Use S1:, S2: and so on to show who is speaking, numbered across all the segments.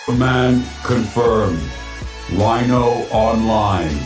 S1: Command confirmed. Rhino online.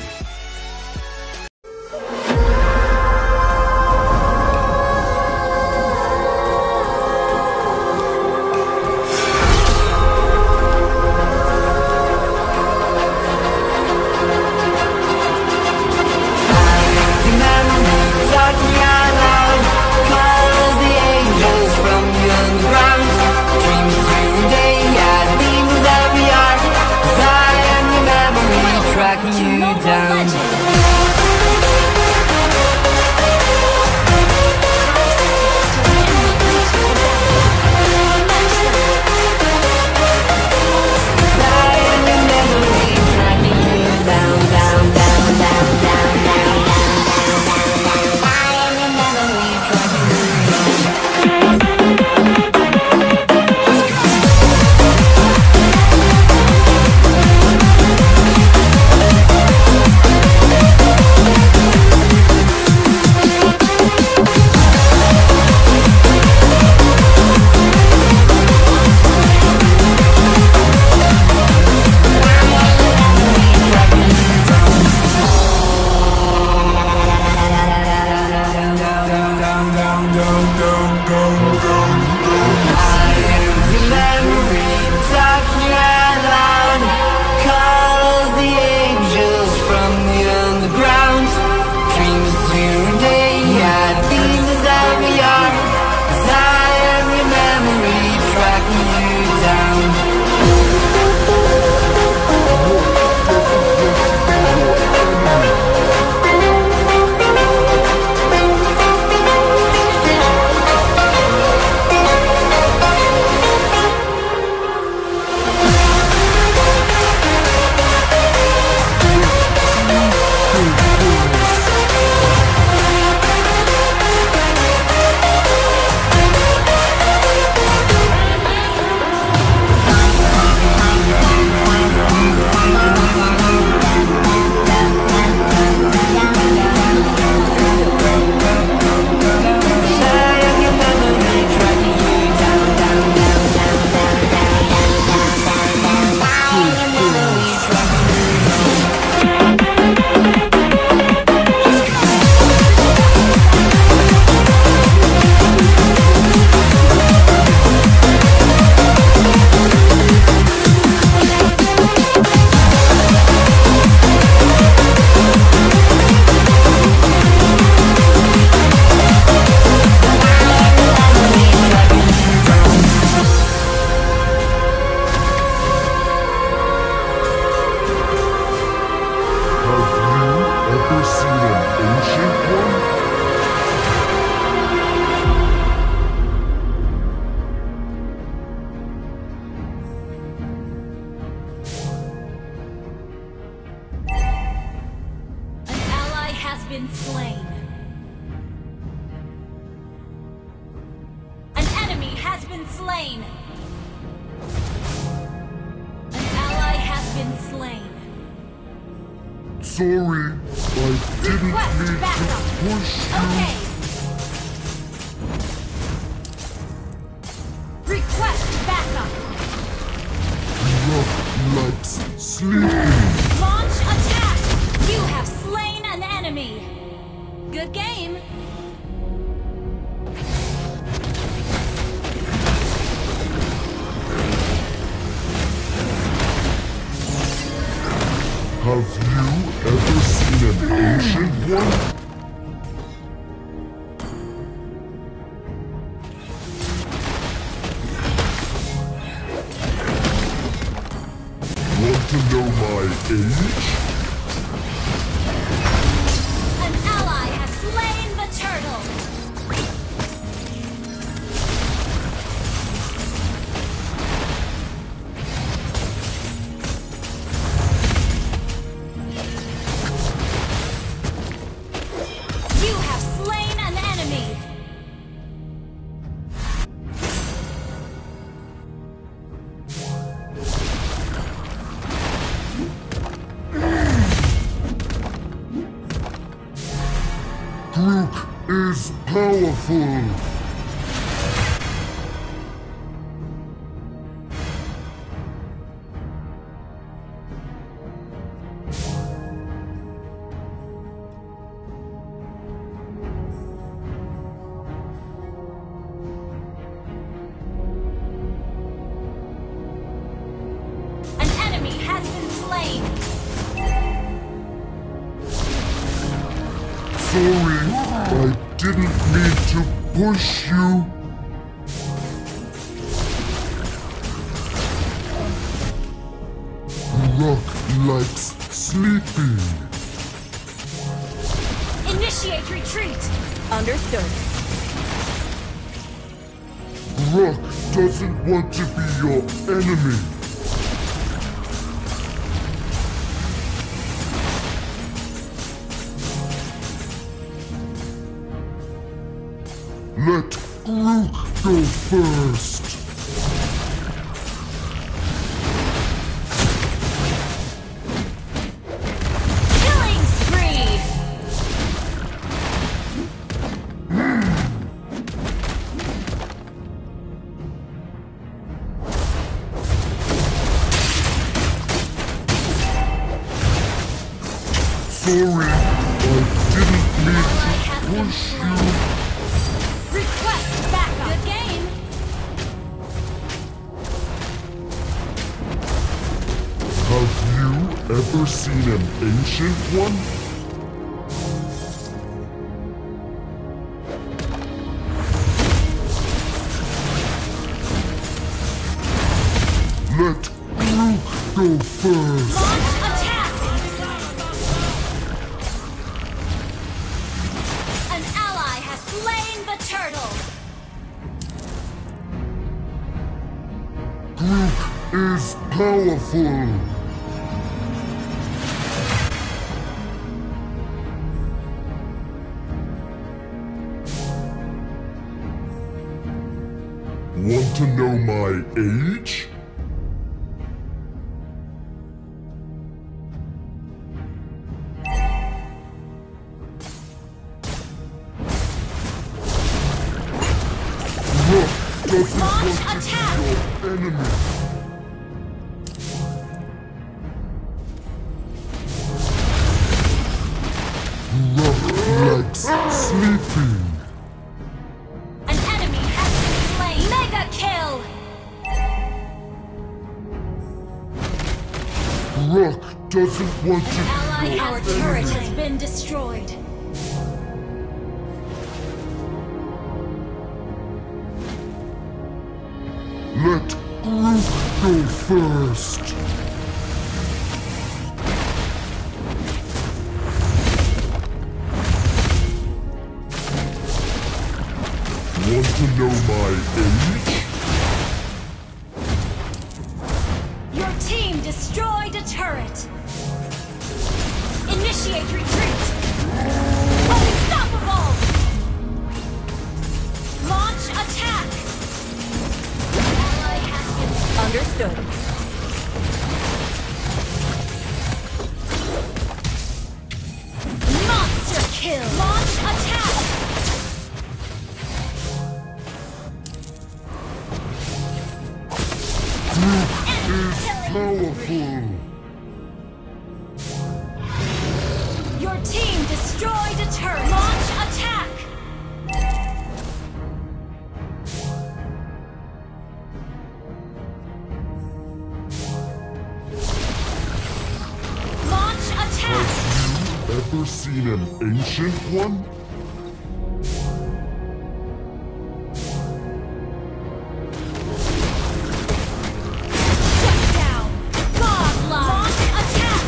S2: Been slain. An enemy has been slain. An ally has been slain.
S3: Sorry, I didn't
S2: Request
S3: mean
S2: backup.
S3: to push you.
S2: Okay. Request backup.
S3: Rough likes sleeping.
S2: Launch attack. You have slain an enemy. Good game.
S3: Have you ever seen an ancient one? Want to know my age?
S2: An ally has slain the turtle. You have slain an enemy.
S3: Grook is powerful.
S2: slain.
S3: Sorry, I didn't mean to push you. Rock likes sleeping.
S2: Initiate retreat.
S4: Understood.
S3: Rock doesn't want to be your enemy. Let Grook go first.
S2: Killing spree.
S3: Sorry, I didn't mean
S2: Ally
S3: to
S2: has been
S3: push
S2: slain.
S3: you.
S2: Request backup. Good game.
S3: Have you ever seen an ancient one? Let Grook go first.
S2: Launch attack. An ally has slain the turtle.
S3: Grook is powerful. Want to know my age? Rock doesn't
S2: Launch
S3: want
S2: attack.
S3: to be your enemy. Rock likes sleeping.
S2: An enemy has been slain. Mega kill.
S3: Rock doesn't want to
S2: Ally
S3: be your
S2: has turret
S3: enemy.
S2: has been destroyed.
S3: Let Grook go first. Want to know my age?
S2: Your team destroyed a turret. Initiate retreat. Unstoppable. Launch attack. Ally has been
S4: Understood.
S2: monster kill. Launch attack.
S3: Grook
S2: Enemy
S3: is
S2: killing spree.
S3: powerful.
S2: Your team destroyed a turret. Launch attack. Launch attack.
S3: Have you ever seen an ancient one?
S2: Shut down. Godlike. Launch attack.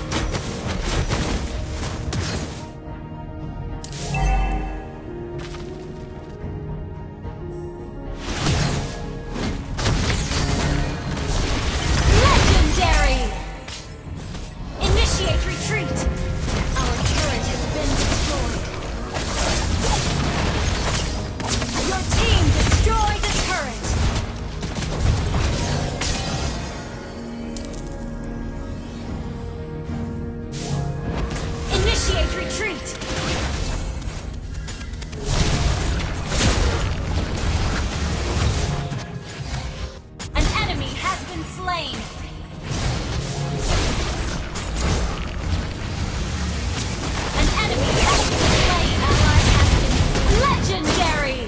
S2: Legendary. Initiate retreat. Our turret has been destroyed. Your team destroyed a turret. Initiate retreat. An enemy has been slain. An enemy has been slain. Ally has been legendary.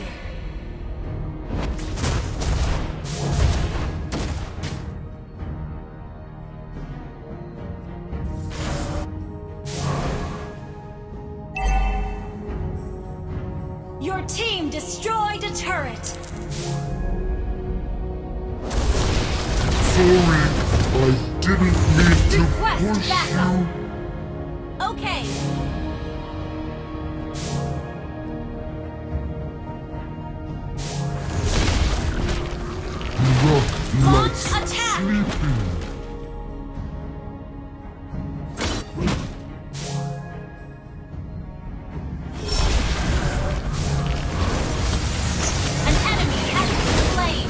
S2: destroyed a turret.
S3: Sorry, I didn't mean to
S2: Request
S3: push
S2: backup.
S3: you.
S2: Okay.
S3: Look,
S2: Launch
S3: let's
S2: attack.
S3: sleeping.
S2: An enemy has been slain.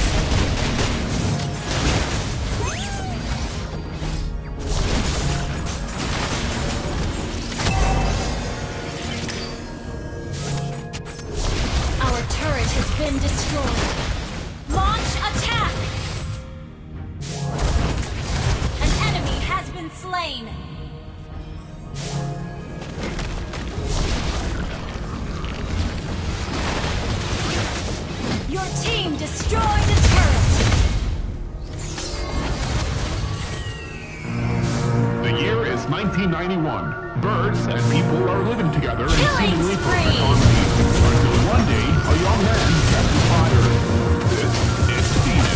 S2: Our turret has been destroyed. Launch attack! An enemy has been slain. Your team destroyed a turret.
S4: The year is 1991. Birds and people are living together in
S2: Killing
S4: seemingly
S2: spree.
S4: perfect harmony. Until one day, a young man catches fire. This is Steven.